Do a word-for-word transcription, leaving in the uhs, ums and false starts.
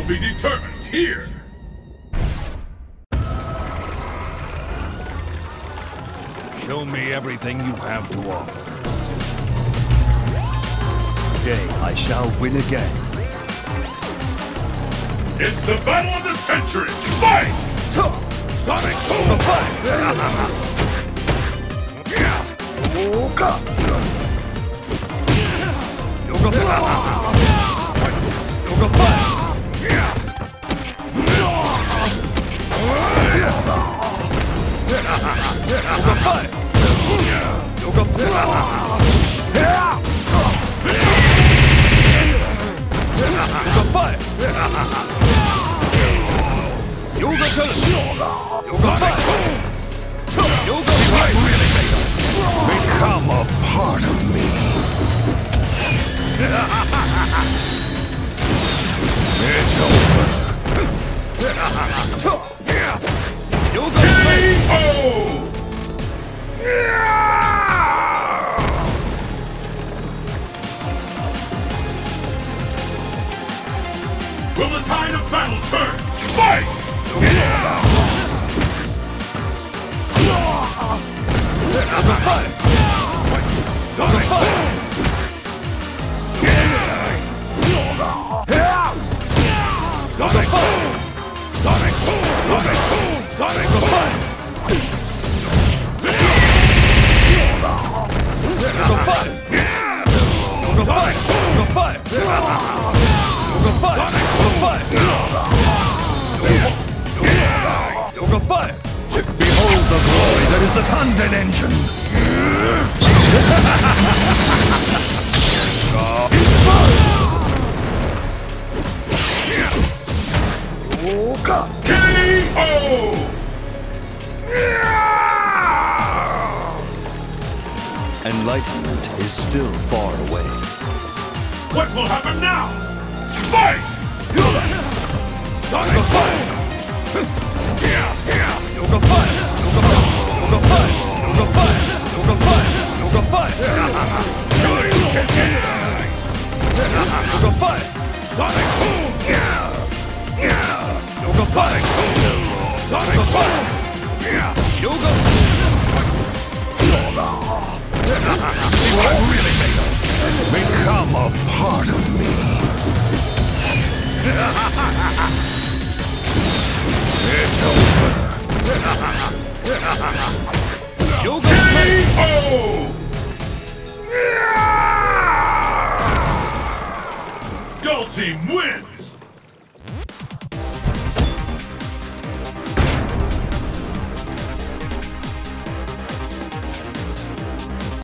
will be determined here. Show me everything you have to offer. Today I shall win again. It's the battle of the century! Fight! Sonic Boom! Fight! Yoga! Yoga Fight! Yoga Fight! Yoga Fight! Yoga Fight! Yoga Turn! Yoga Fight! Yoga Fight! Become a part of me! It's over! Yoga Fight! K O! Will the tide of battle turn? Fight! Yoga Fight! Yoga Fight! Sonic Boom! Sonic Boom! Sonic Boom! Sonic Boom! Yoga Fight! Yoga Fight! Yoga Fight! Yoga Fight! Yoga Fight! Behold the glory that is the Tanden engine! K O! Enlightenment is still far away. What will happen now? Fight! Sonic Fight! Yoga Fight! Yoga Fight! Yoga Fight! Yoga Fight! Yoga Fight! Yoga Fight! Yoga Fight! Sonic Boom! Yoga Fight! Sonic Fight! Yoga! See what I'm really made of! Become a part of me! It's over! Yoga K O! DHALSIN